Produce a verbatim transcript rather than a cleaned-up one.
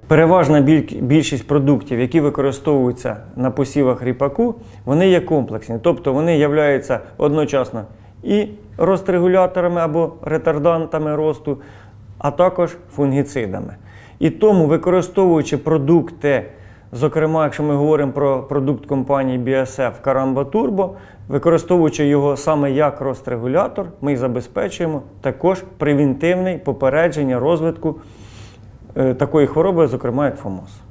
Переважна більшість продуктів, які використовуються на посівах ріпаку, вони є комплексні. Тобто вони являються одночасно і рострегуляторами або ретардантами росту, а також фунгіцидами. І тому, використовуючи продукти, зокрема, якщо ми говоримо про продукт компанії бі ес еф Caramba Turbo, використовуючи його саме як рострегулятор, ми забезпечуємо також превентивне попередження розвитку такої хвороби, зокрема як ФОМОЗ.